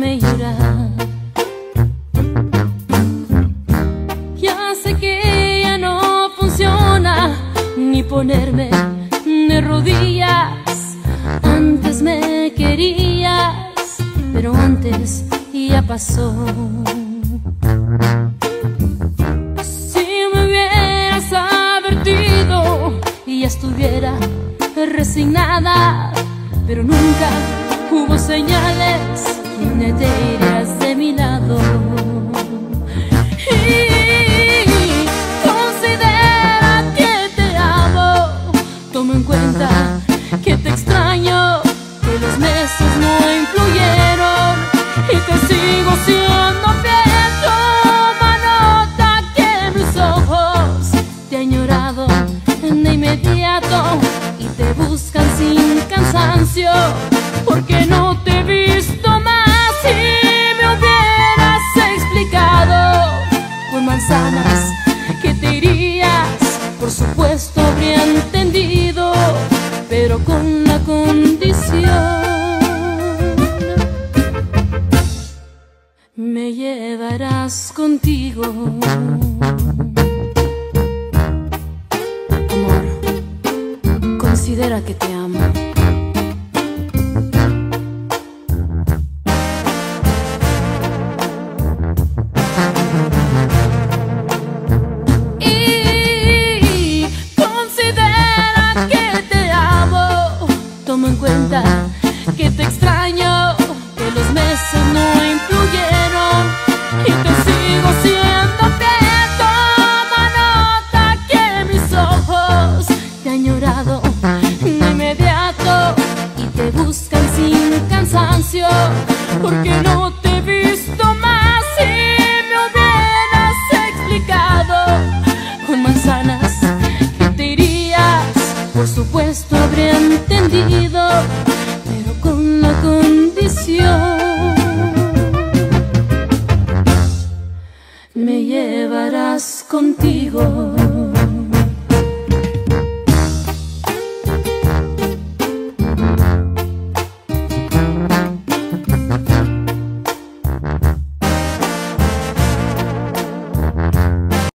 hacerme llorar. Ya sé que ya no funciona ni ponerme de rodillas. Antes me querías, pero antes ya pasó. Si me hubieras advertido, ya estuviera resignada, pero nunca hubo señales de te irías de mi lado. Y considera que te amo, toma en cuenta que te extraño, que los meses no influyeron y te sigo siendo fiel. Toma nota que mis ojos te han llorado de inmediato y te buscan sin cansancio, porque no te he visto más. Si me hubieras explicado con manzanas que te irías, por supuesto habría entendido, pero con la condición: me llevarás contigo. Amor, considera que te amo. Y considera que te amo, toma en cuenta que te extraño, que los meses no influyeron y te sigo siendo fiel. Toma nota que mis ojos te han llorado de inmediato y te buscan sin cansancio, porque no te he visto más. Si me hubieras explicado con manzanas que te irías, por supuesto habría entendido, pero con la condición: me llevarás contigo.